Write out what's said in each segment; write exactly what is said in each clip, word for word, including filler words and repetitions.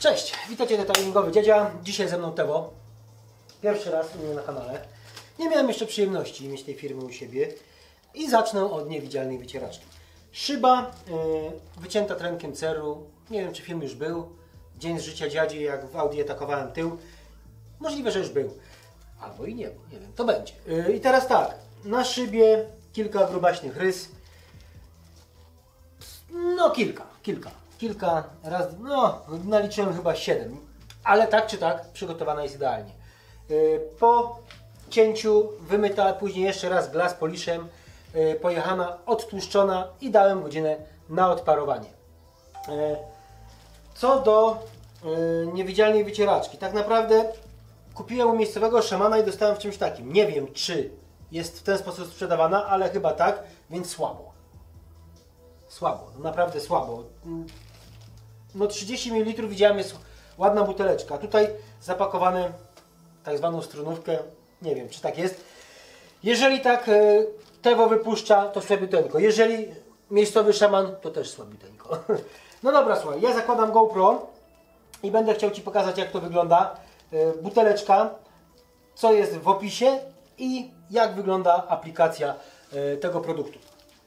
Cześć, witajcie detailingowy dziadzia. Dzisiaj ze mną Tewo. Pierwszy raz u mnie na kanale. Nie miałem jeszcze przyjemności mieć tej firmy u siebie. I zacznę od niewidzialnej wycieraczki. Szyba yy, wycięta trenkiem ceru. Nie wiem, czy film już był. Dzień z życia dziadzi, jak w Audi atakowałem tył. Możliwe, że już był. Albo i nie, nie wiem, to będzie. Yy, I teraz tak, na szybie kilka grubaśnych rys. No kilka, kilka. Kilka razy, no naliczyłem chyba siedem, ale tak czy tak przygotowana jest idealnie. Po cięciu wymyta, później jeszcze raz glass poliszem, pojechana, odtłuszczona i dałem godzinę na odparowanie. Co do niewidzialnej wycieraczki, tak naprawdę kupiłem u miejscowego szamana i dostałem w czymś takim. Nie wiem, czy jest w ten sposób sprzedawana, ale chyba tak, więc słabo. Słabo, naprawdę słabo. No trzydzieści mililitrów widziałem, jest ładna buteleczka. Tutaj zapakowane tak zwaną strunówkę. Nie wiem, czy tak jest. Jeżeli tak Tewo wypuszcza, to słabiuteńko. Jeżeli miejscowy szaman, to też słabiuteńko. No dobra, słuchaj, ja zakładam GoPro i będę chciał Ci pokazać, jak to wygląda. Buteleczka, co jest w opisie i jak wygląda aplikacja tego produktu.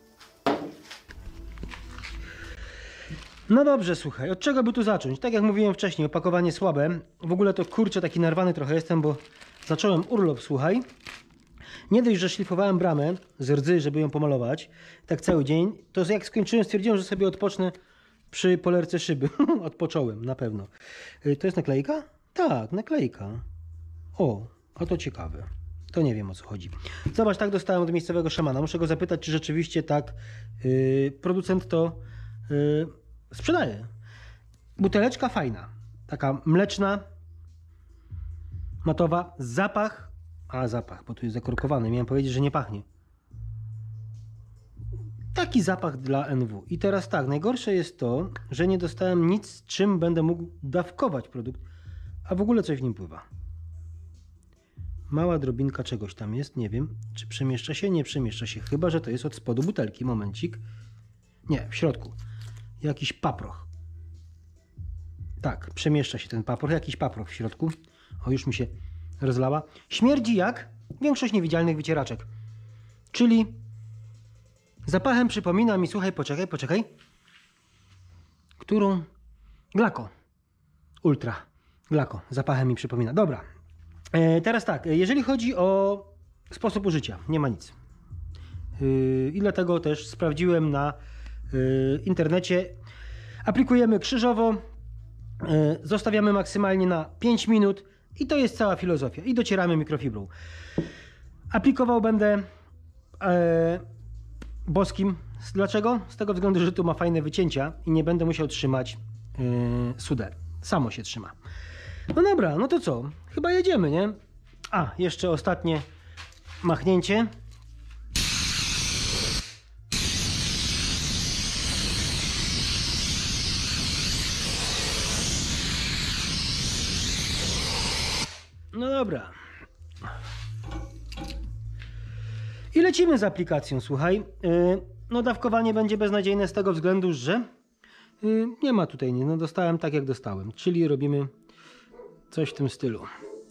No dobrze, słuchaj, od czego by tu zacząć? Tak jak mówiłem wcześniej, opakowanie słabe. W ogóle to kurczę, taki narwany trochę jestem, bo zacząłem urlop, słuchaj. Nie dość, że szlifowałem bramę z rdzy, żeby ją pomalować, tak cały dzień, to jak skończyłem, stwierdziłem, że sobie odpocznę przy polerce szyby. Odpocząłem, na pewno. To jest naklejka? Tak, naklejka. O, a to ciekawe. To nie wiem, o co chodzi. Zobacz, tak dostałem od miejscowego szamana. Muszę go zapytać, czy rzeczywiście tak yy, producent to... Yy, sprzedaję. Buteleczka fajna. Taka mleczna, matowa. Zapach. A zapach, bo tu jest zakorkowany. Miałem powiedzieć, że nie pachnie. Taki zapach dla N W. I teraz tak, najgorsze jest to, że nie dostałem nic, czym będę mógł dawkować produkt, a w ogóle coś w nim pływa. Mała drobinka czegoś tam jest. Nie wiem, czy przemieszcza się. Nie przemieszcza się. Chyba że to jest od spodu butelki. Momencik. Nie, w środku. Jakiś paproch. Tak, przemieszcza się ten paproch. Jakiś paproch w środku. O, już mi się rozlała. Śmierdzi jak większość niewidzialnych wycieraczek. Czyli zapachem przypomina mi, słuchaj, poczekaj, poczekaj. Którą? Glako. Ultra. Glako. Zapachem mi przypomina. Dobra. E, teraz tak, jeżeli chodzi o sposób użycia, nie ma nic. Yy, I dlatego też sprawdziłem na w internecie. Aplikujemy krzyżowo, zostawiamy maksymalnie na pięć minut i to jest cała filozofia. I docieramy mikrofibrą. Aplikował będę e, boskim. Dlaczego? Z tego względu, że tu ma fajne wycięcia i nie będę musiał trzymać e, suder. Samo się trzyma. No dobra, no to co? Chyba jedziemy, nie? A, jeszcze ostatnie machnięcie. No dobra. I lecimy z aplikacją, słuchaj. No dawkowanie będzie beznadziejne z tego względu, że nie ma tutaj nic. No dostałem tak, jak dostałem. Czyli robimy coś w tym stylu.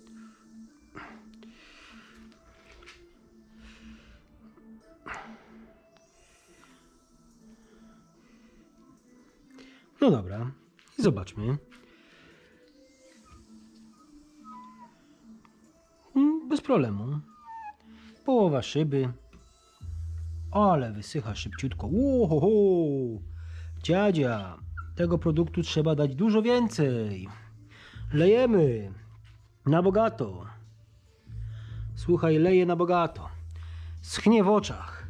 No dobra. I zobaczmy. Bez problemu. Połowa szyby. Ale wysycha szybciutko. Łohoho! Dziadzia, tego produktu trzeba dać dużo więcej. Lejemy. Na bogato. Słuchaj, leję na bogato. Schnie w oczach.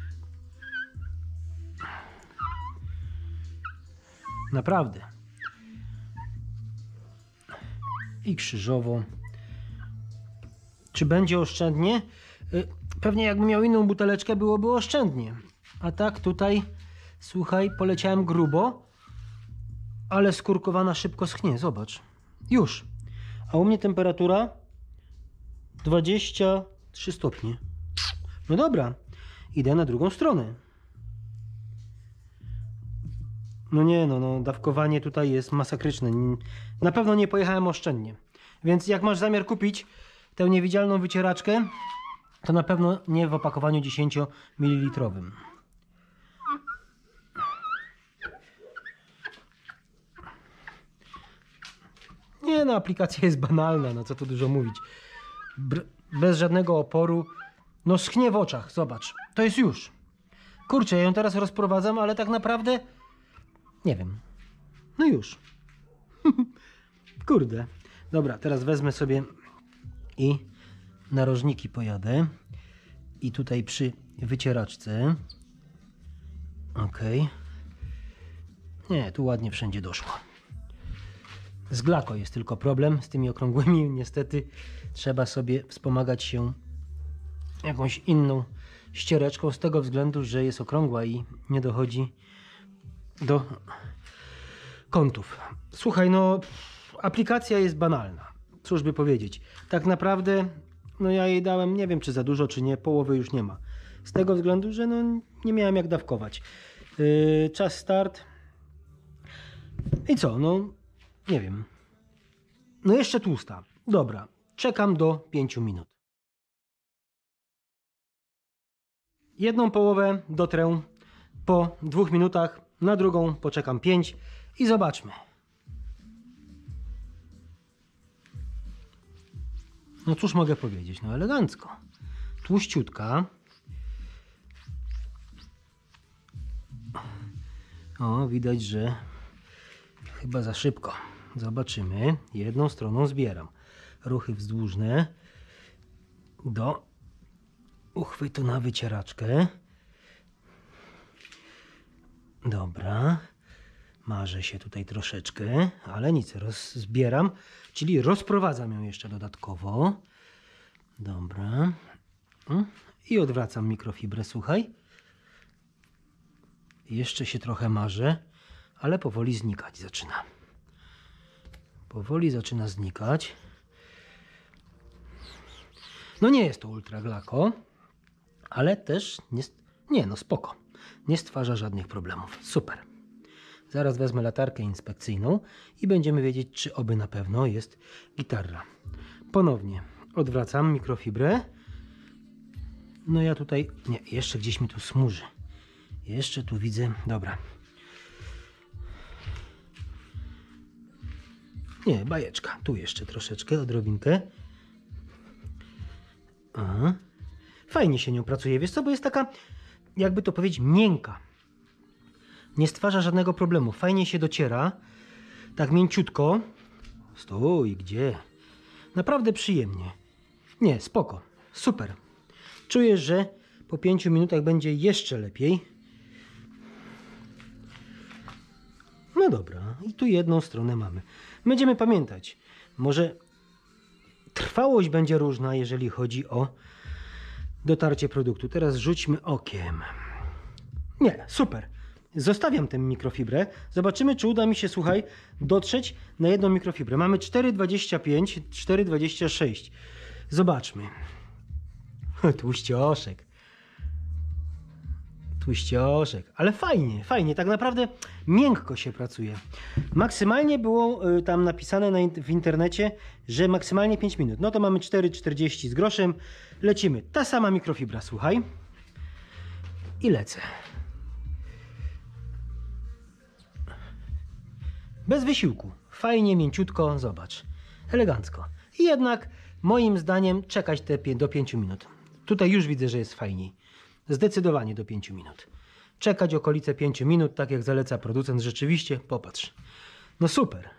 Naprawdę. I krzyżowo. Czy będzie oszczędnie? Pewnie jakbym miał inną buteleczkę, byłoby oszczędnie. A tak tutaj, słuchaj, poleciałem grubo, ale skórkowana szybko schnie. Zobacz. Już. A u mnie temperatura dwadzieścia trzy stopnie. No dobra. Idę na drugą stronę. No nie, no, no dawkowanie tutaj jest masakryczne. Na pewno nie pojechałem oszczędnie. Więc jak masz zamiar kupić tę niewidzialną wycieraczkę, to na pewno nie w opakowaniu dziesięciomililitrowym. Nie no, aplikacja jest banalna, no co tu dużo mówić. Br bez żadnego oporu. No schnie w oczach, zobacz. To jest już. Kurczę, ja ją teraz rozprowadzam, ale tak naprawdę... Nie wiem. No już. Kurde. Dobra, teraz wezmę sobie i narożniki pojadę. I tutaj przy wycieraczce. Ok. Nie, tu ładnie wszędzie doszło. Z Glako jest tylko problem. Z tymi okrągłymi niestety trzeba sobie wspomagać się jakąś inną ściereczką z tego względu, że jest okrągła i nie dochodzi do kątów. Słuchaj, no aplikacja jest banalna. Cóż by powiedzieć. Tak naprawdę no ja jej dałem, nie wiem czy za dużo, czy nie, połowy już nie ma. Z tego względu, że no nie miałem jak dawkować. Yy, czas start. I co, no nie wiem. No jeszcze tłusta. Dobra, czekam do pięciu minut. Jedną połowę dotrę po dwóch minutach, na drugą poczekam pięć i zobaczmy. No cóż mogę powiedzieć, no elegancko. Tłuściutka. O, widać, że chyba za szybko. Zobaczymy. Jedną stroną zbieram. Ruchy wzdłużne do uchwytu na wycieraczkę. Dobra. Marzę się tutaj troszeczkę, ale nic, zbieram, czyli rozprowadzam ją jeszcze dodatkowo. Dobra. I odwracam mikrofibrę, słuchaj. Jeszcze się trochę marzę, ale powoli znikać zaczyna. Powoli zaczyna znikać. No nie jest to ultra Glako, ale też nie, nie no spoko. Nie stwarza żadnych problemów. Super. Zaraz wezmę latarkę inspekcyjną i będziemy wiedzieć, czy oby na pewno jest gitarra. Ponownie odwracam mikrofibrę. No ja tutaj... Nie, jeszcze gdzieś mi tu smuży. Jeszcze tu widzę... Dobra. Nie, bajeczka. Tu jeszcze troszeczkę, odrobinkę. Aha. Fajnie się nią pracuje. Wiesz co, bo jest taka, jakby to powiedzieć, miękka. Nie stwarza żadnego problemu. Fajnie się dociera. Tak mięciutko. Stój, gdzie? Naprawdę przyjemnie. Nie, spoko. Super. Czuję, że po pięciu minutach będzie jeszcze lepiej. No dobra. I tu jedną stronę mamy. Będziemy pamiętać. Może trwałość będzie różna, jeżeli chodzi o dotarcie produktu. Teraz rzućmy okiem. Nie, super. Zostawiam tę mikrofibrę. Zobaczymy, czy uda mi się, słuchaj, dotrzeć na jedną mikrofibrę. Mamy cztery dwadzieścia pięć, cztery dwadzieścia sześć. Zobaczmy. Tłuścioszek. Tłuścioszek. Ale fajnie, fajnie. Tak naprawdę miękko się pracuje. Maksymalnie było y, tam napisane na, w internecie, że maksymalnie pięć minut. No to mamy cztery czterdzieści z groszem. Lecimy. Ta sama mikrofibra, słuchaj. I lecę. Bez wysiłku. Fajnie, mięciutko, zobacz. Elegancko. I jednak moim zdaniem czekać te do pięciu minut. Tutaj już widzę, że jest fajniej. Zdecydowanie do pięciu minut. Czekać okolice pięciu minut, tak jak zaleca producent. Rzeczywiście, popatrz. No super.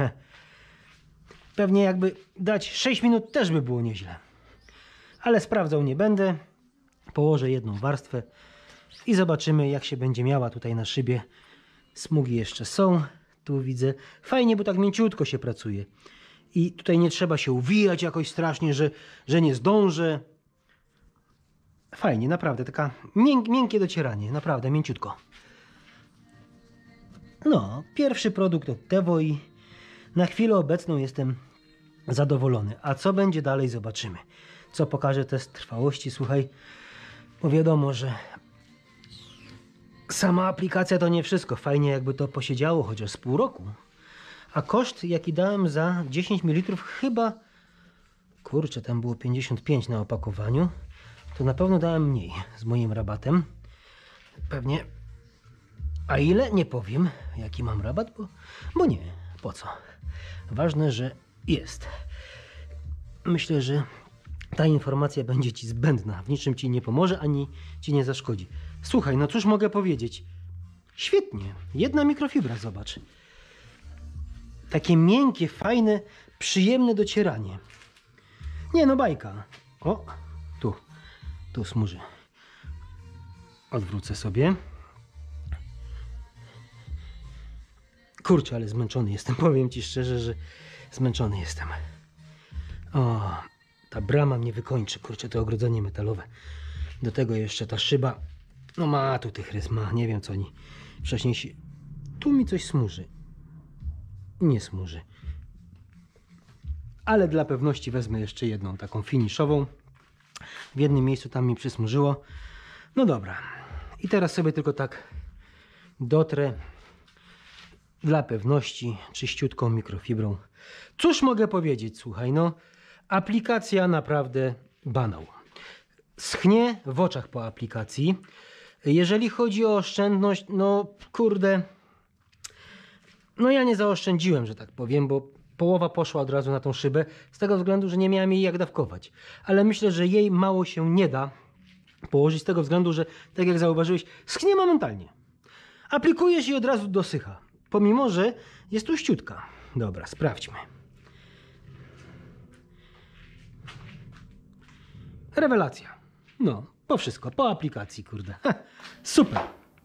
Pewnie jakby dać sześć minut też by było nieźle. Ale sprawdzał nie będę. Położę jedną warstwę i zobaczymy, jak się będzie miała tutaj na szybie. Smugi jeszcze są. Tu widzę. Fajnie, bo tak mięciutko się pracuje. I tutaj nie trzeba się uwijać jakoś strasznie, że, że nie zdążę. Fajnie, naprawdę. Taka mięk, miękkie docieranie. Naprawdę, mięciutko. No, pierwszy produkt od Tevo i na chwilę obecną jestem zadowolony. A co będzie dalej, zobaczymy. Co pokaże test trwałości, słuchaj. Bo wiadomo, że sama aplikacja to nie wszystko. Fajnie jakby to posiedziało chociaż z pół roku. A koszt, jaki dałem za dziesięć mililitrów, chyba, kurczę, tam było pięćdziesiąt pięć na opakowaniu, to na pewno dałem mniej z moim rabatem. Pewnie. A ile? Nie powiem, jaki mam rabat, bo, bo nie. Po co? Ważne, że jest. Myślę, że ta informacja będzie Ci zbędna. W niczym Ci nie pomoże, ani Ci nie zaszkodzi. Słuchaj, no cóż mogę powiedzieć? Świetnie. Jedna mikrofibra, zobacz. Takie miękkie, fajne, przyjemne docieranie. Nie no, bajka. O, tu. Tu smuży. Odwrócę sobie. Kurczę, ale zmęczony jestem. Powiem Ci szczerze, że zmęczony jestem. O, ta brama mnie wykończy. Kurczę, to ogrodzenie metalowe. Do tego jeszcze ta szyba. No ma tu tych rys, ma. Nie wiem co oni wcześniej się... Tu mi coś smuży. Nie smuży. Ale dla pewności wezmę jeszcze jedną taką finiszową. W jednym miejscu tam mi przysmużyło. No dobra. I teraz sobie tylko tak dotrę dla pewności czyściutką mikrofibrą. Cóż mogę powiedzieć, słuchaj, no aplikacja naprawdę banał. Schnie w oczach po aplikacji. Jeżeli chodzi o oszczędność, no kurde, no ja nie zaoszczędziłem, że tak powiem, bo połowa poszła od razu na tą szybę, z tego względu, że nie miałem jej jak dawkować. Ale myślę, że jej mało się nie da położyć z tego względu, że tak jak zauważyłeś, schnie momentalnie. Aplikujesz i od razu dosycha. Pomimo, że jest tuściutka. Dobra, sprawdźmy. Rewelacja. No, po wszystko, po aplikacji, kurde. Ha, super.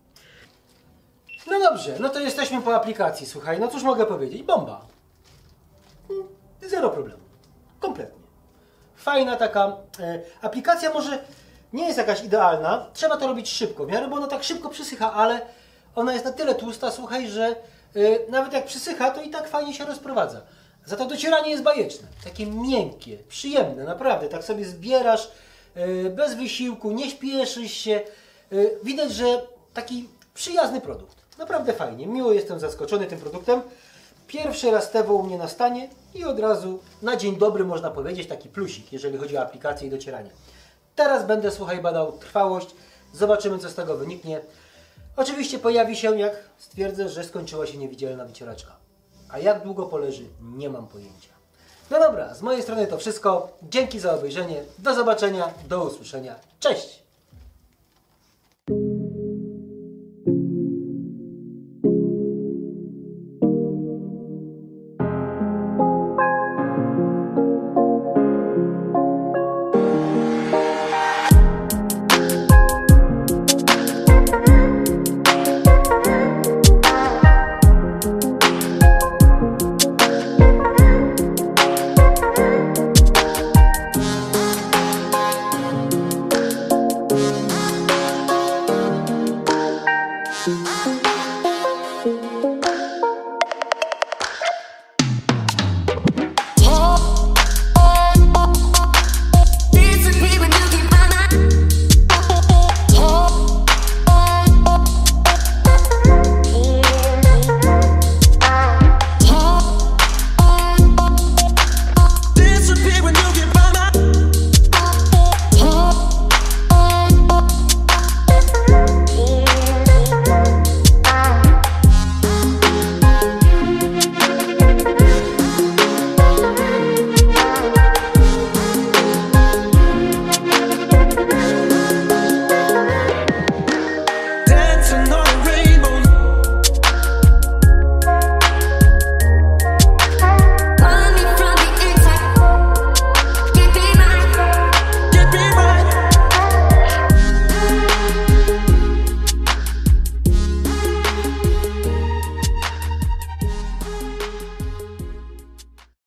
No dobrze, no to jesteśmy po aplikacji, słuchaj. No cóż mogę powiedzieć? Bomba. Zero problemu. Kompletnie. Fajna taka e, aplikacja, może nie jest jakaś idealna. Trzeba to robić szybko, w miarę, bo ona tak szybko przysycha, ale ona jest na tyle tłusta, słuchaj, że e, nawet jak przysycha, to i tak fajnie się rozprowadza. Za to docieranie jest bajeczne. Takie miękkie, przyjemne, naprawdę. Tak sobie zbierasz e, bez wysiłku, nie śpieszysz się. E, widać, że taki przyjazny produkt. Naprawdę fajnie. Miło jestem zaskoczony tym produktem. Pierwszy raz Tewo u mnie na stanie i od razu na dzień dobry można powiedzieć taki plusik, jeżeli chodzi o aplikację i docieranie. Teraz będę, słuchaj, badał trwałość. Zobaczymy, co z tego wyniknie. Oczywiście pojawi się, jak stwierdzę, że skończyła się niewidzialna wycieraczka. A jak długo poleży, nie mam pojęcia. No dobra, z mojej strony to wszystko. Dzięki za obejrzenie. Do zobaczenia, do usłyszenia. Cześć!